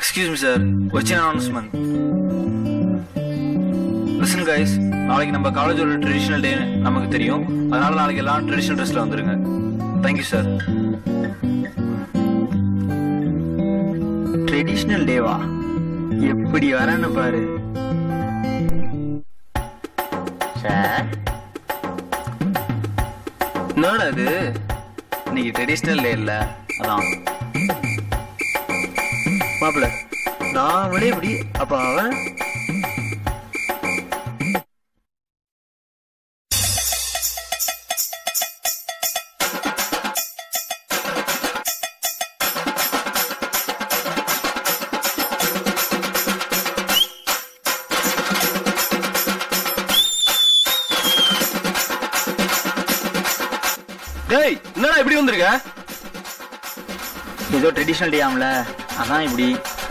Excuse me, sir. What's your announcement? Listen, guys. நாளைக்கு நம்ம காலேஜோட ட்ரெடிஷனல் டே நமக்கு தெரியும். அதனால நாளைக்கு எல்லாம் ட்ரெடிஷனல் ட்ரெஸ்ல வந்துருங்க. Thank you, sir. ட்ரெடிஷனல் டேவா? எப்படி வரேன்னு பாரு. சார், என்னடா இது? இன்னைக்கு ட்ரெடிஷனல் டே இல்ல, அதான். மாப்பிள்ள, நான் அவனே இப்படி, அப்ப அவன் டேய், என்னடா இப்படி வந்திருக்க? ஏதோ ட்ரெடிஷனல் டே ஆம்ல, அதான் இப்படி.